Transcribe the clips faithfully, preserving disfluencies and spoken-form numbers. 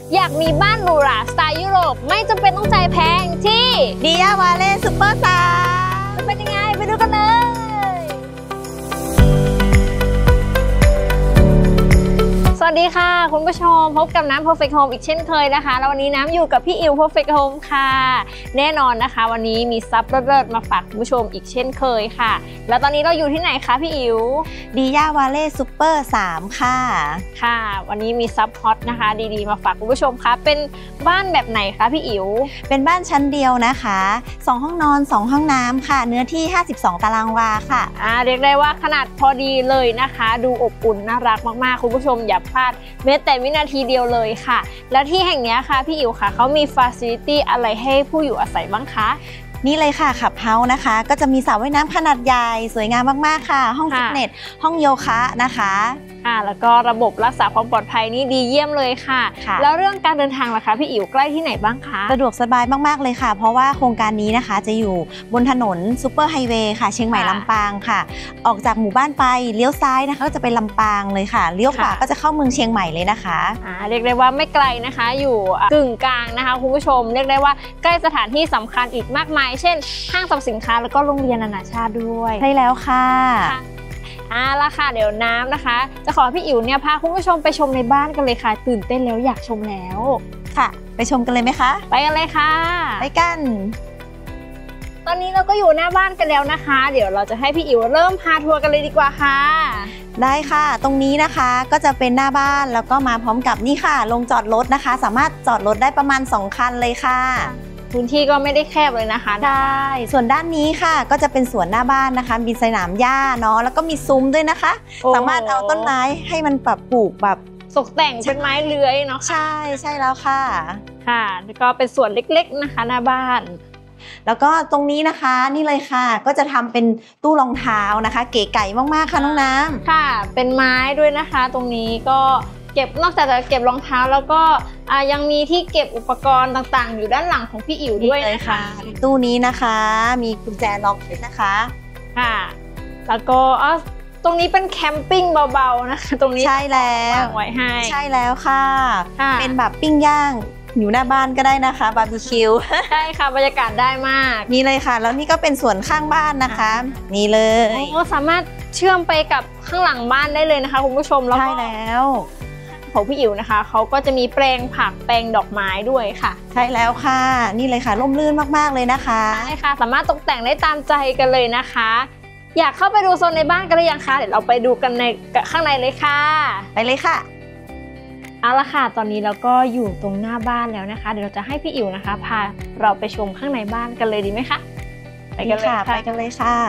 อยากมีบ้านหรูหราสไตล์ยุโรปไม่จำเป็นต้องจ่ายแพงที่ดิยาวาเล่ซุปเปอร์สามจะเป็นยังไงไปดูกันเลยสวัสดีค่ะคุณผู้ชมพบกับน้ำ Perfect Home อีกเช่นเคยนะคะแล้ววันนี้น้ำอยู่กับพี่อิ๋ว Perfect Home ค่ะแน่นอนนะคะวันนี้มีซับเลิศๆมาฝากคุณผู้ชมอีกเช่นเคยค่ะแล้วตอนนี้เราอยู่ที่ไหนคะพี่อิ๋วดิยาวาเล่ซุปเปอร์สามค่ะค่ะวันนี้มีซับฮอตนะคะดีๆมาฝากคุณผู้ชมค่ะเป็นบ้านแบบไหนคะพี่อิ๋วเป็นบ้านชั้นเดียวนะคะสองห้องนอนสองห้องน้ำค่ะเนื้อที่ห้าสิบสองตารางวาค่ะอ่าเรียกได้ว่าขนาดพอดีเลยนะคะดูอบอุ่นน่ารักมากๆคุณผู้ชมอย่าพลาดแม้แต่วินาทีเดียวเลยค่ะแล้วที่แห่งนี้ค่ะพี่อิ๋วค่ะเขามีฟาซิลิตี้อะไรให้ผู้อยู่อาศัยบ้างคะนี่เลยค่ะขับเฮาส์นะคะก็จะมีสระว่ายน้ำขนาดใหญ่สวยงามมากๆค่ะห้องฟิตเนสห้องโยคะนะคะค่ะแล้วก็ระบบรักษาความปลอดภัยนี่ดีเยี่ยมเลยค่ะแล้วเรื่องการเดินทางล่ะคะพี่อิ๋วใกล้ที่ไหนบ้างคะสะดวกสบายมากๆเลยค่ะเพราะว่าโครงการนี้นะคะจะอยู่บนถนนซูเปอร์ไฮเวย์ค่ะเชียงใหม่ลำปางค่ะออกจากหมู่บ้านไปเลี้ยวซ้ายนะคะก็จะไปลำปางเลยค่ะเลี้ยวขวาก็จะเข้าเมืองเชียงใหม่เลยนะคะอ่าเรียกได้ว่าไม่ไกลนะคะอยู่กึ่งกลางนะคะคุณผู้ชมเรียกได้ว่าใกล้สถานที่สำคัญอีกมากมายเช่นห้างสรรพสินค้าแล้วก็โรงเรียนนานาชาติด้วยใช่แล้วค่ะอ่าละค่ะเดี๋ยวน้ำนะคะจะขอพี่อิ๋วเนี่ยพาคุณผู้ชมไปชมในบ้านกันเลยค่ะตื่นเต้นแล้วอยากชมแล้วค่ะไปชมกันเลยไหมคะไปกันเลยค่ะไปกันตอนนี้เราก็อยู่หน้าบ้านกันแล้วนะคะเดี๋ยวเราจะให้พี่อิ๋วเริ่มพาทัวร์กันเลยดีกว่าค่ะได้ค่ะตรงนี้นะคะก็จะเป็นหน้าบ้านแล้วก็มาพร้อมกับนี่ค่ะลงจอดรถนะคะสามารถจอดรถได้ประมาณสองคันเลยค่ะพื้นที่ก็ไม่ได้แคบเลยนะคะได้ส่วนด้านนี้ค่ะก็จะเป็นสวนหน้าบ้านนะคะมีสนามหญ้าเนาะแล้วก็มีซุ้มด้วยนะคะสามารถเอาต้นไม้ให้มันปรับปลูกแบบตกแต่งเป็นไม้เลื้อยเนาะใช่ใช่แล้วค่ะค่ะแล้วก็เป็นสวนเล็กๆนะคะหน้าบ้านแล้วก็ตรงนี้นะคะนี่เลยค่ะก็จะทำเป็นตู้รองเท้านะคะเก๋ไก่มากๆค่ะน้องน้ำค่ะเป็นไม้ด้วยนะคะตรงนี้ก็เก็บนอกจากจะเก็บรองเท้าแล้วก็ยังมีที่เก็บอุปกรณ์ต่างๆอยู่ด้านหลังของพี่อิ๋วด้วยนะคะตู้นี้นะคะมีกุญแจล็อกด้วยนะคะค่ะแล้วก็ตรงนี้เป็นแคมปิ้งเบาๆนะคะตรงนี้ใช่แล้ววางไว้ให้ใช่แล้วค่ะเป็นแบบปิ้งย่างอยู่หน้าบ้านก็ได้นะคะบาร์บีคิวใช่ค่ะบรรยากาศได้มากนี่เลยค่ะแล้วนี่ก็เป็นสวนข้างบ้านนะคะนี่เลยโอ้สามารถเชื่อมไปกับข้างหลังบ้านได้เลยนะคะคุณผู้ชมแล้วใช่แล้วของพี่อิ๋วนะคะเขาก็จะมีแปลงผักแปลงดอกไม้ด้วยค่ะใช่แล้วค่ะนี่เลยค่ะร่มรื่นมากๆเลยนะคะใช่ค่ะสามารถตกแต่งได้ตามใจกันเลยนะคะอยากเข้าไปดูโซนในบ้านกันหรือยังคะเดี๋ยวเราไปดูกันในข้างในเลยค่ะไปเลยค่ะเอาละค่ะตอนนี้เราก็อยู่ตรงหน้าบ้านแล้วนะคะเดี๋ยวเราจะให้พี่อิ๋วนะคะพาเราไปชมข้างในบ้านกันเลยดีไหมคะไปกันเลยค่ะไปกันเลยค่ะ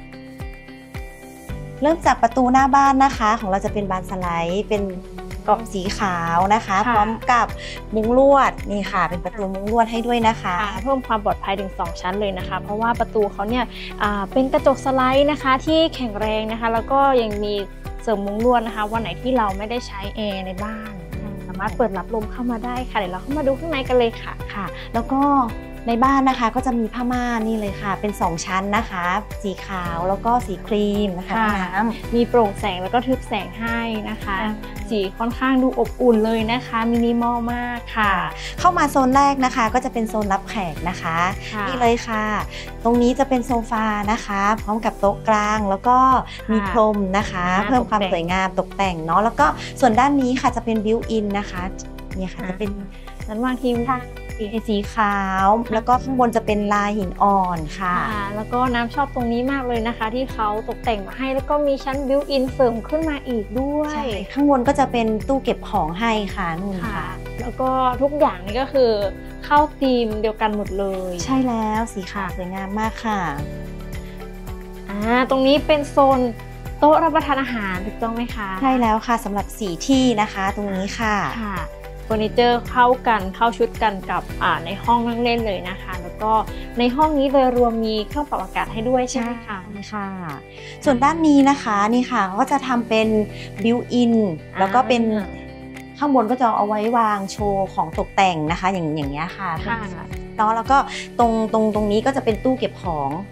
เริ่มจากประตูหน้าบ้านนะคะของเราจะเป็นบานสไลด์เป็นกรอบสีขาวนะคะพร้อมกับมุ้งลวดนี่ค่ะเป็นประตูมุ้งลวดให้ด้วยนะคะเพิ่มความปลอดภัยถึงสองชั้นเลยนะคะเพราะว่าประตูเขาเนี่ยเป็นกระจกสไลด์นะคะที่แข็งแรงนะคะแล้วก็ยังมีเสริมมุ้งลวดนะคะวันไหนที่เราไม่ได้ใช้แอร์ในบ้านสามารถเปิดรับลมเข้ามาได้ค่ะเดี๋ยวเราเข้ามาดูข้างในกันเลยค่ะค่ะแล้วก็ในบ้านนะคะก็จะมีผ้าม่านนี่เลยค่ะเป็นสองชั้นนะคะสีขาวแล้วก็สีครีมนะคะน้ำมีโปร่งแสงแล้วก็ทึบแสงให้นะคะสีค่อนข้างดูอบอุ่นเลยนะคะมินิมอลมากค่ะเข้ามาโซนแรกนะคะก็จะเป็นโซนรับแขกนะคะนี่เลยค่ะตรงนี้จะเป็นโซฟานะคะพร้อมกับโต๊ะกลางแล้วก็มีพรมนะคะเพิ่มความสวยงามตกแต่งเนาะแล้วก็ส่วนด้านนี้ค่ะจะเป็นบิวอินนะคะนี่ค่ะจะเป็นชั้นวางทีวีสีขาวแล้วก็ข้างบนจะเป็นลายหินอ่อนค่ะแล้วก็น้ำชอบตรงนี้มากเลยนะคะที่เขาตกแต่งมาให้แล้วก็มีชั้นบิวอินเสริมขึ้นมาอีกด้วยข้างบนก็จะเป็นตู้เก็บของให้ค่ะนู่นค่ะแล้วก็ทุกอย่างนี่ก็คือเข้าธีมเดียวกันหมดเลยใช่แล้วสีขาวสวยงามมากค่ะอ่าตรงนี้เป็นโซนโต๊ะรับประทานอาหารถูกต้องไหมคะใช่แล้วค่ะสำหรับสี่ที่นะคะตรงนี้ค่ะค่ะเฟอร์นิเจอร์เข้ากันเข้าชุดกันกับในห้องนั่งเล่นเลยนะคะแล้วก็ในห้องนี้โดยรวมมีเครื่องปรับอากาศให้ด้วยใช่ไหมคะค่ะส่วนด้านนี้นะคะนี่ค่ะก็จะทำเป็นบิวอินแล้วก็เป็นข้างบนก็จะเอาไว้วางโชว์ของตกแต่งนะคะอย่างอย่างเงี้ยค่ะแล้วแล้วก็ตรงตรงตรงนี้ก็จะเป็นตู้เก็บของ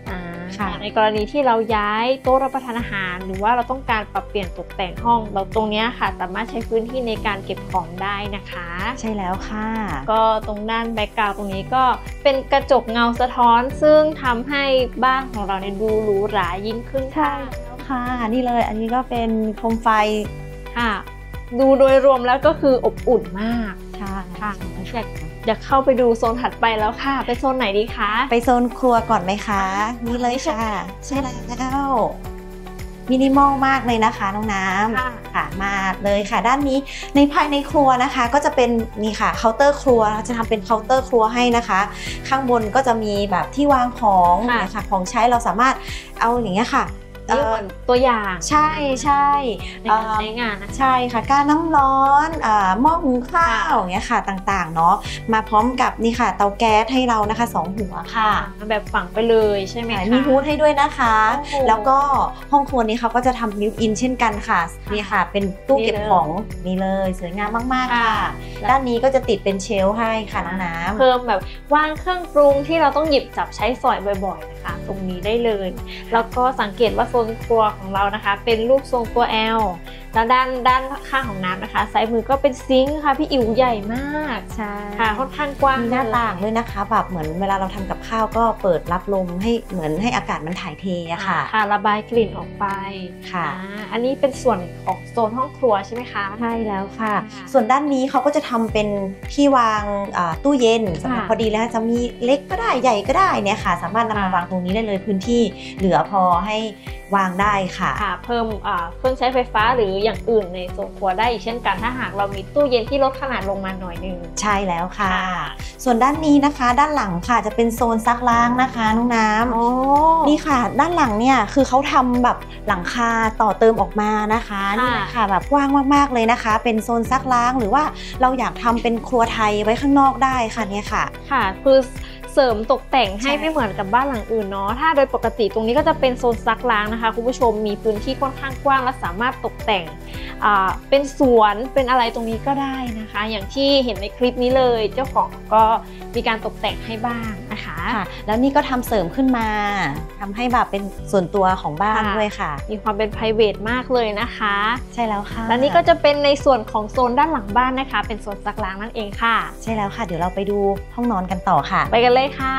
ในกรณีที่เราย้ายโต๊ะรับประทานอาหารหรือว่าเราต้องการปรับเปลี่ยนตกแต่งห้องเราตรงนี้ค่ะสามารถใช้พื้นที่ในการเก็บของได้นะคะใช่แล้วค่ะก็ตรงด้านแบ็คกราวด์ตรงนี้ก็เป็นกระจกเงาสะท้อนซึ่งทำให้บ้านของเราเนี่ยดูหรูหรายิ่งขึ้นค่ะค่ะนี่เลยอันนี้ก็เป็นโคมไฟค่ะดูโดยรวมแล้วก็คืออบอุ่นมากใช่ค่ะอยากเข้าไปดูโซนถัดไปแล้วค่ะไปโซนไหนดีคะไปโซนครัวก่อนไหมคะนี่เลยค่ะใช่แล้วมินิมอลมากเลยนะคะน้องน้ำค่ะมาเลยค่ะด้านนี้ในภายในครัวนะคะก็จะเป็นนี่ค่ะเคาน์เตอร์ครัวจะทำเป็นเคาน์เตอร์ครัวให้นะคะข้างบนก็จะมีแบบที่วางของนะคะของใช้เราสามารถเอาอย่างเงี้ยค่ะตัวอย่างใช่ใช่ในการใช้งานนะใช่ค่ะการน้ำร้อนหม้อหุงข้าวอย่างเงี้ยค่ะต่างๆเนาะมาพร้อมกับนี่ค่ะเตาแก๊สให้เรานะคะสองหัวค่ะแบบฝังไปเลยใช่ไหมคะมีฮูดให้ด้วยนะคะแล้วก็ห้องครัวนี้เขาก็จะทำบิวอินเช่นกันค่ะนี่ค่ะเป็นตู้เก็บของนี่เลยสวยงามมากๆค่ะด้านนี้ก็จะติดเป็นเชลฟ์ให้ค่ะน้องน้ำเพิ่มแบบวางเครื่องปรุงที่เราต้องหยิบจับใช้สอยบ่อยๆนะคะตรงนี้ได้เลยแล้วก็สังเกตว่าโซนครัวของเรานะคะเป็นรูปทรงตัว แอล แล้วด้านด้านข้างของน้ำนะคะซ้ายมือก็เป็นซิงค์ค่ะพี่อิ๋วใหญ่มากใช่ค่ะค่อนข้างกว้างมีหน้าต่างด้วยนะคะแบบเหมือนเวลาเราทำกับข้าวก็เปิดรับลมให้เหมือนให้อากาศมันถ่ายเทอะค่ะค่ะระบายกลิ่นออกไปค่ะอันนี้เป็นส่วนของโซนห้องครัวใช่ไหมคะใช่แล้วค่ะส่วนด้านนี้เขาก็จะทำเป็นที่วางตู้เย็นสำหรับพอดีแล้วจะมีเล็กก็ได้ใหญ่ก็ได้เนี่ยค่ะสามารถนำมาวางตรงนี้ได้เลยพื้นที่เหลือพอให้วางได้ค่ะค่ะเพิ่มเครื่องใช้ไฟฟ้าหรืออย่างอื่นในโซนครัวได้อีกเช่นกันถ้าหากเรามีตู้เย็นที่ลดขนาดลงมาหน่อยนึงใช่แล้วค่ะส่วนด้านนี้นะคะด้านหลังค่ะจะเป็นโซนซักล้างนะคะน้องน้ำนี่ค่ะด้านหลังเนี่ยคือเขาทำแบบหลังคาต่อเติมออกมานะคะนี่ค่ะแบบกว้างมากๆเลยนะคะเป็นโซนซักล้างหรือว่าเราอยากทำเป็นครัวไทยไว้ข้างนอกได้ค่ะเนี่ยค่ะค่ะคือเสริมตกแต่งให้ไม่เหมือนกับบ้านหลังอื่นเนาะถ้าโดยปกติตรงนี้ก็จะเป็นโซนซักล้างนะคะคุณผู้ชมมีพื้นที่ค่อนข้างกว้างและสามารถตกแต่งเป็นสวนเป็นอะไรตรงนี้ก็ได้นะคะอย่างที่เห็นในคลิปนี้เลยเจ้าของก็มีการตกแต่งให้บ้างนะคะแล้วนี่ก็ทำเสริมขึ้นมาทำให้แบบเป็นส่วนตัวของบ้านด้วยค่ะมีความเป็น private มากเลยนะคะใช่แล้วค่ะและนี่ก็จะเป็นในส่วนของโซนด้านหลังบ้านนะคะเป็นโซนซักล้างนั่นเองค่ะใช่แล้วค่ะเดี๋ยวเราไปดูห้องนอนกันต่อค่ะไปกันเลยค่ะ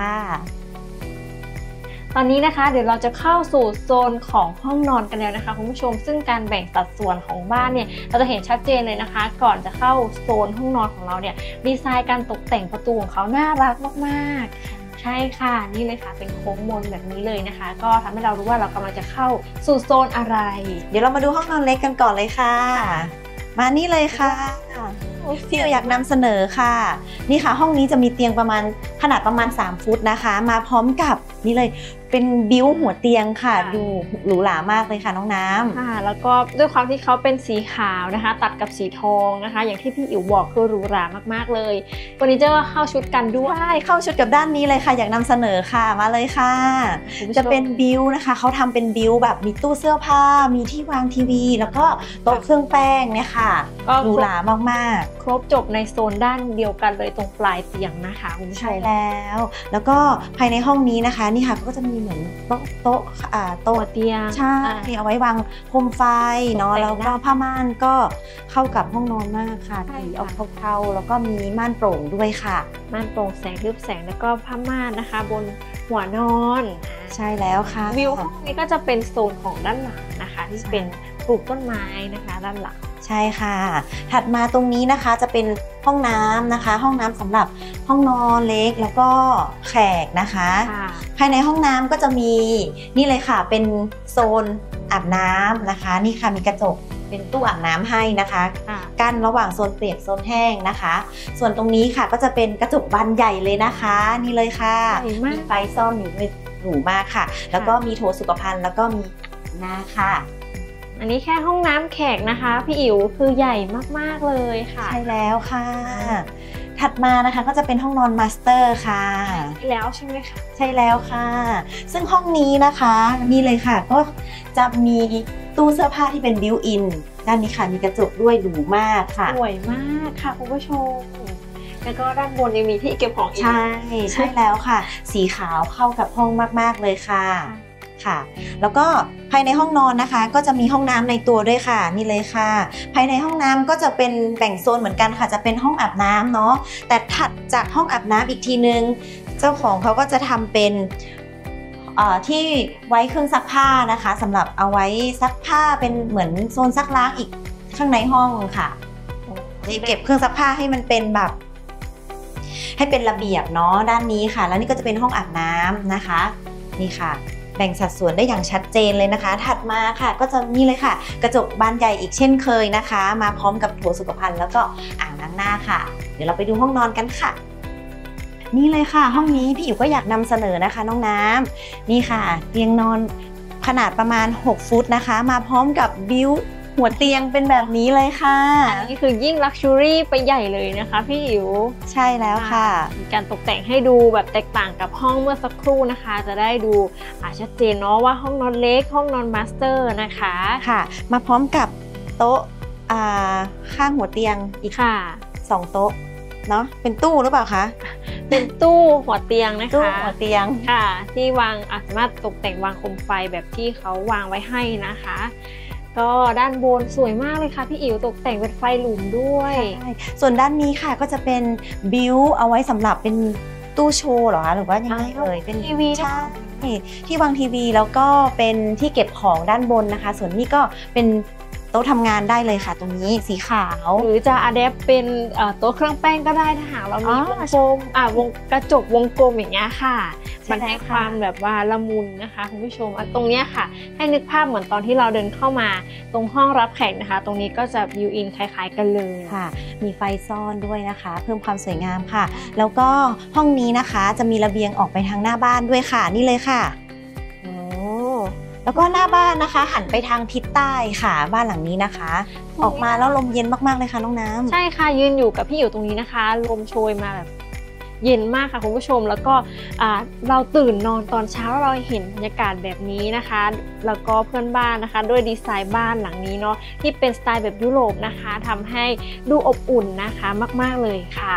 ตอนนี้นะคะเดี๋ยวเราจะเข้าสู่โซนของห้องนอนกันแล้วนะคะคุณผู้ชมซึ่งการแบ่งสัดส่วนของบ้านเนี่ยเราจะเห็นชัดเจนเลยนะคะก่อนจะเข้าโซนห้องนอนของเราเนี่ยดีไซน์การตกแต่งประตูของเขาน่ารักมากๆใช่ค่ะนี่เลยค่ะเป็นโค้งมนแบบนี้เลยนะคะก็ทำให้เรารู้ว่าเรากำลังจะเข้าสู่โซนอะไรเดี๋ยวเรามาดูห้องนอนเล็กกันก่อนเลยค่ะมานี่เลยค่ะที่เราอยากนำเสนอค่ะนี่ค่ะห้องนี้จะมีเตียงประมาณขนาดประมาณสามฟุตนะคะมาพร้อมกับนี่เลยเป็นบิวหัวเตียงค่ะดูหรูหรามากเลยค่ะน้องน้ำค่ะแล้วก็ด้วยความที่เขาเป็นสีขาวนะคะตัดกับสีทองนะคะอย่างที่พี่อิ๋วบอกคือหรูหรามากๆเลยเฟอร์นิเจอร์เข้าชุดกันด้วยเข้าชุดกับด้านนี้เลยค่ะอยากนำเสนอค่ะมาเลยค่ะจะเป็นบิวนะคะเขาทำเป็นบิวแบบมีตู้เสื้อผ้ามีที่วางทีวีแล้วก็โต๊ะเครื่องแป้งเนี่ยค่ะหรูหรามากๆครบจบในโซนด้านเดียวกันเลยตรงปลายเตียงนะคะคุณผู้ชมใช่แล้วแล้วก็ภายในห้องนี้นะคะนี่ค่ะก็จะมีเหมือนโต๊ะโต๊ะอ่าโต๊ะเตียงใช่เอาไว้วางโคมไฟเนาะแล้วก็ผ้าม่านก็เข้ากับห้องนอนมากค่ะสีออกเทาๆแล้วก็มีม่านโปร่งด้วยค่ะม่านโปร่งแสงทึบแสงแล้วก็ผ้าม่านนะคะบนหัวนอนใช่แล้วค่ะวิวห้องนี้ก็จะเป็นโซนของด้านหลังนะคะที่เป็นปลูกต้นไม้นะคะด้านหลังใช่ค่ะถัดมาตรงนี้นะคะจะเป็นห้องน้ำนะคะห้องน้ำสำหรับห้องนอนเล็กแล้วก็แขกนะคะภายในห้องน้ำก็จะมีนี่เลยค่ะเป็นโซนอาบน้ำนะคะนี่ค่ะมีกระจกเป็นตู้อาบน้ำให้นะคะกั้นระหว่างโซนเปียกโซนแห้งนะคะส่วนตรงนี้ค่ะก็จะเป็นกระจกบานใหญ่เลยนะคะนี่เลยค่ะมีไฟซ่อนอยู่หรูมากค่ะแล้วก็มีโถสุขภัณฑ์แล้วก็มีหน้าค่ะอันนี้แค่ห้องน้ำแขกนะคะพี่อิ๋วคือใหญ่มากๆเลยค่ะใช่แล้วค่ะถัดมานะคะก็จะเป็นห้องนอนมาสเตอร์ค่ะใช่แล้วใช่ไหมคะใช่แล้วค่ะซึ่งห้องนี้นะคะนี่เลยค่ะก็จะมีตู้เสื้อผ้าที่เป็นบิวอินด้านนี้ค่ะมีกระจกด้วยหรูมากค่ะสวยมากค่ะคุณผู้ชมแล้วก็ด้านบนยังมีที่เก็บของอีกใช่ใช่แล้วค่ะสีขาวเข้ากับห้องมากๆเลยค่ะค่ะแล้วก็ภายในห้องนอนนะคะก็จะมีห้องน้ำในตัวด้วยค่ะนี่เลยค่ะภายในห้องน้ำก็จะเป็นแบ่งโซนเหมือนกันค่ะจะเป็นห้องอาบน้ำเนาะแต่ถัดจากห้องอาบน้ำอีกทีนึงเจ้าของเขาก็จะทำเป็นที่ไว้เครื่องซักผ้านะคะสำหรับเอาไว้ซักผ้าเป็นเหมือนโซนซักล้างอีกข้างในห้องค่ะเก็บเครื่องซักผ้าให้มันเป็นแบบให้เป็นระเบียบเนาะด้านนี้ค่ะแล้วนี่ก็จะเป็นห้องอาบน้ำนะคะนี่ค่ะแบ่งสัดส่วนได้อย่างชัดเจนเลยนะคะถัดมาค่ะก็จะมีเลยค่ะกระจกบานใหญ่อีกเช่นเคยนะคะมาพร้อมกับโถสุขภัณฑ์แล้วก็อ่างล้างหน้าค่ะเดี๋ยวเราไปดูห้องนอนกันค่ะนี่เลยค่ะห้องนี้พี่อิ๋วก็อยากนำเสนอนะคะน้องน้ำนี่ค่ะเตียงนอนขนาดประมาณหกฟุตนะคะมาพร้อมกับบิวหัวเตียงเป็นแบบนี้เลยค่ะอันนี้คือยิ่งลักชัวรี่ไปใหญ่เลยนะคะพี่อิ๋วใช่แล้วค่ะมีการตกแต่งให้ดูแบบแตกต่างกับห้องเมื่อสักครู่นะคะจะได้ดูชัดเจนเนาะว่าห้องนอนเล็กห้องนอนมาสเตอร์นะคะค่ะมาพร้อมกับโต๊ะข้างหัวเตียงอีกค่ะสองโต๊ะเนาะเป็นตู้หรือเปล่าคะเป็นตู้หัวเตียงนะคะตู้หัวเตียงค่ะที่วางสามารถตกแต่งวางโคมไฟแบบที่เขาวางไว้ให้นะคะก็ด้านบนสวยมากเลยค่ะพี่อิ๋วตกแต่งเป็นไฟหลุมด้วยส่วนด้านนี้ค่ะก็จะเป็นบิวเอาไว้สำหรับเป็นตู้โชว์เหรอคะหรือว่ายังไงเอ่ยเป็นทีวีใช่ที่วางทีวีแล้วก็เป็นที่เก็บของด้านบนนะคะส่วนนี้ก็เป็นโต๊ะทำงานได้เลยค่ะตรงนี้สีขาวหรือจะอะแดปเป็นโต๊ะเครื่องแป้งก็ได้ถ้าหากเรามีวงกลมอ่าวงกระจกวงกลมอย่างเงี้ยค่ะมันให้ความแบบว่าละมุนนะคะคุณผู้ชมตรงเนี้ยค่ะให้นึกภาพเหมือนตอนที่เราเดินเข้ามาตรงห้องรับแขกนะคะตรงนี้ก็จะวิวอินคล้ายๆกันเลยค่ะมีไฟซ่อนด้วยนะคะเพิ่มความสวยงามค่ะแล้วก็ห้องนี้นะคะจะมีระเบียงออกไปทางหน้าบ้านด้วยค่ะนี่เลยค่ะแล้วก็หน้าบ้านนะคะหันไปทางทิศใต้ค่ะบ้านหลังนี้นะคะออกมาแล้วลมเย็นมากๆเลยค่ะน้องน้ำใช่ค่ะยืนอยู่กับพี่อยู่ตรงนี้นะคะลมโชยมาแบบเย็นมากค่ะคุณผู้ชมแล้วก็เราตื่นนอนตอนเช้าเราเห็นบรรยากาศแบบนี้นะคะแล้วก็เพื่อนบ้านนะคะด้วยดีไซน์บ้านหลังนี้เนาะที่เป็นสไตล์แบบยุโรปนะคะทำให้ดูอบอุ่นนะคะมากๆเลยค่ะ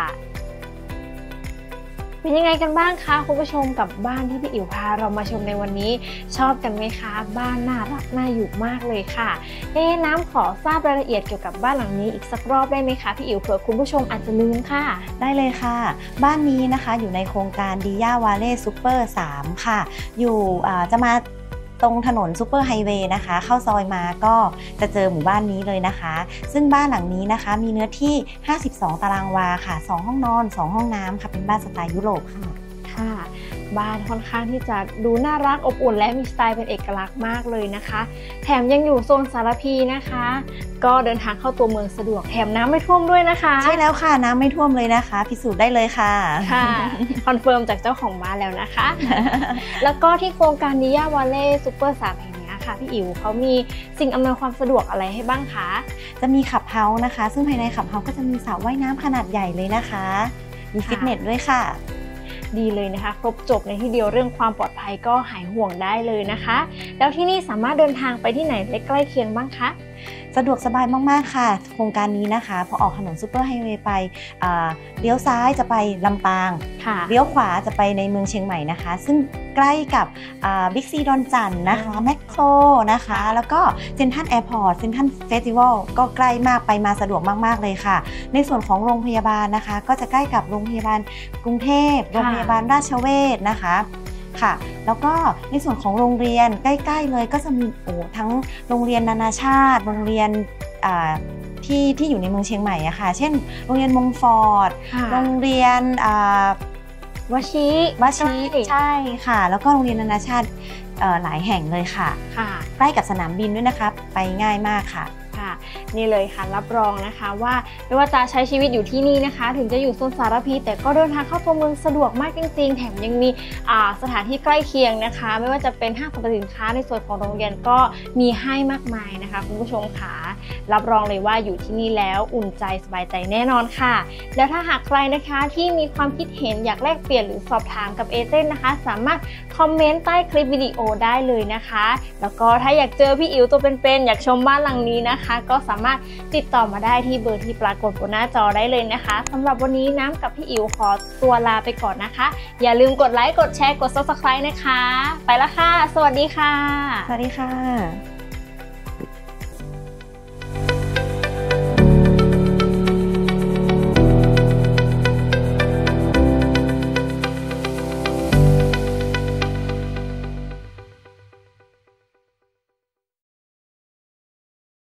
เป็นยังไงกันบ้างคะคุณผู้ชมกับบ้านที่พี่อิ๋วพาเรามาชมในวันนี้ชอบกันไหมคะบ้านน่ารักน่าอยู่มากเลยค่ะเอ๊น้ำขอทราบรายละเอียดเกี่ยวกับบ้านหลังนี้อีกสักรอบได้ไหมคะพี่อิ๋วเผื่อคุณผู้ชมอาจจะลืมค่ะได้เลยค่ะบ้านนี้นะคะอยู่ในโครงการดิย่าวาเล่ซูเปอร์สามค่ะอยู่จะมาตรงถนนซูเปอร์ไฮเวย์นะคะเข้าซอยมาก็จะเจอหมู่บ้านนี้เลยนะคะซึ่งบ้านหลังนี้นะคะมีเนื้อที่ห้าสิบสองตารางวาค่ะสองห้องนอนสองห้องน้ำค่ะเป็นบ้านสไตล์ยุโรปค่ะค่ะบ้านค่อนข้างที่จะดูน่ารักอบอุ่นและมีสไตล์เป็นเอกลักษณ์มากเลยนะคะแถมยังอยู่โซนสารพีนะคะก็เดินทางเข้าตัวเมืองสะดวกแถมน้ำไม่ท่วมด้วยนะคะใช่แล้วค่ะน้ำไม่ท่วมเลยนะคะพิสูจน์ได้เลยค่ะค่ะคอนเฟิร์มจากเจ้าของบ้านแล้วนะคะ แล้วก็ที่โครงการดิย่าวาเล่ซูเปอร์สามแห่งนี้ค่ะพี่อิ๋วเขามีสิ่งอำนวยความสะดวกอะไรให้บ้างคะจะมีขับเฮาส์นะคะซึ่งภายในขับเฮาส์ก็จะมีสระว่ายน้ำขนาดใหญ่เลยนะคะมีฟิตเนสด้วยค่ะดีเลยนะคะครบจบในที่เดียวเรื่องความปลอดภัยก็หายห่วงได้เลยนะคะแล้วที่นี่สามารถเดินทางไปที่ไหนใกล้เคียงบ้างคะสะดวกสบายมากๆค่ะโครงการนี้นะคะพอออกถนนซูเปอร์ไฮเวย์ไปเลี้ยวซ้ายจะไปลำปางเลี้ยวขวาจะไปในเมืองเชียงใหม่นะคะซึ่งใกล้กับบิ๊กซีดอนจันนะคะแมคโครนะคะแล้วก็เซ็นทรัลแอร์พอร์ตเซ็นทรัลเฟสติวัลก็ใกล้มากไปมาสะดวกมากๆเลยค่ะในส่วนของโรงพยาบาลนะคะก็จะใกล้กับโรงพยาบาลกรุงเทพโรงพยาบาลราชเวชนะคะค่ะแล้วก็ในส่วนของโรงเรียนใกล้ๆเลยก็จะมีโอ้ทั้งโรงเรียนนานาชาติโรงเรียนที่ที่อยู่ในเมืองเชียงใหม่อะค่ะเช่นโรงเรียนมงฟอร์ดโรงเรียนวชิวชิใช่ค่ะแล้วก็โรงเรียนนานาชาติหลายแห่งเลยค่ะใกล้กับสนามบินด้วยนะคะไปง่ายมากค่ะนี่เลยค่ะรับรองนะคะว่าไม่ว่าจะใช้ชีวิตอยู่ที่นี่นะคะถึงจะอยู่โซนสารพีแต่ก็เดินทางเข้าตัวเมืองสะดวกมากจริงๆแถมยังมีสถานที่ใกล้เคียงนะคะไม่ว่าจะเป็นห้างสรรพสินค้าในส่วนของโรงเรียนก็มีให้มากมายนะคะคุณผู้ชมค่ะรับรองเลยว่าอยู่ที่นี่แล้วอุ่นใจสบายใจแน่นอนค่ะแล้วถ้าหากใครนะคะที่มีความคิดเห็นอยากแลกเปลี่ยนหรือสอบถามกับเอเจนต์นะคะสามารถคอมเมนต์ใต้คลิปวิดีโอได้เลยนะคะแล้วก็ถ้าอยากเจอพี่อิ๋วตัวเป็นๆอยากชมบ้านหลังนี้นะคะก็สามารถติดต่อมาได้ที่เบอร์ที่ปรากฏบนหน้าจอได้เลยนะคะสำหรับวันนี้น้ำกับพี่อิ๋วขอตัวลาไปก่อนนะคะอย่าลืมกดไลค์กดแชร์กด ซับสไครบ์ นะคะไปละค่ะสวัสดีค่ะสวัสดีค่ะ